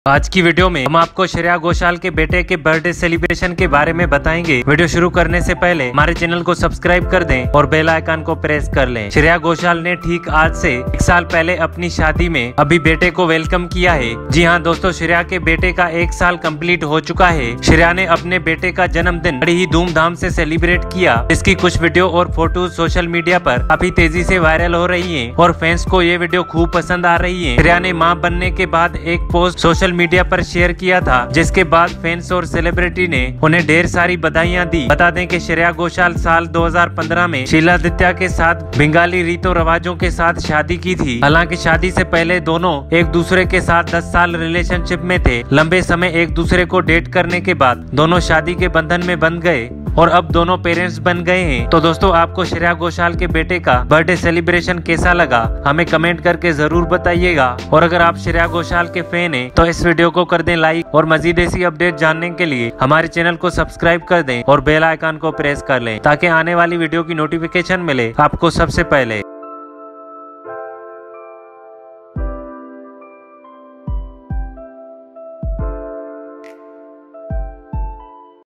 आज की वीडियो में हम आपको श्रेया घोषाल के बेटे के बर्थडे सेलिब्रेशन के बारे में बताएंगे। वीडियो शुरू करने से पहले हमारे चैनल को सब्सक्राइब कर दें और बेल आइकन को प्रेस कर लें। श्रेया घोषाल ने ठीक आज से 1 साल पहले अपनी शादी में अभी बेटे को वेलकम किया है। जी हाँ दोस्तों, श्रेया के बेटे का 1 साल कंप्लीट हो चुका है। श्रेया ने अपने बेटे का जन्मदिन बड़ी ही धूमधाम से सेलिब्रेट किया। इसकी कुछ वीडियो और फोटो सोशल मीडिया पर काफी तेजी से वायरल हो रही है और फैंस को ये वीडियो खूब पसंद आ रही है। श्रेया ने मां बनने के बाद एक पोस्ट सोशल मीडिया पर शेयर किया था, जिसके बाद फैंस और सेलिब्रिटी ने उन्हें ढेर सारी बधाइयां दी। बता दें कि श्रेया घोषाल साल 2015 में शीलादित्य के साथ बंगाली रीतों रिवाजों के साथ शादी की थी। हालांकि शादी से पहले दोनों एक दूसरे के साथ 10 साल रिलेशनशिप में थे। लंबे समय एक दूसरे को डेट करने के बाद दोनों शादी के बंधन में बंध गए और अब दोनों पेरेंट्स बन गए हैं। तो दोस्तों, आपको श्रेया घोषाल के बेटे का बर्थडे सेलिब्रेशन कैसा लगा, हमें कमेंट करके जरूर बताइएगा। और अगर आप श्रेया घोषाल के फैन हैं तो इस वीडियो को कर दें लाइक और मजीद ऐसी अपडेट जानने के लिए हमारे चैनल को सब्सक्राइब कर दें और बेल आइकन को प्रेस कर लें, ताकि आने वाली वीडियो की नोटिफिकेशन मिले आपको सबसे पहले।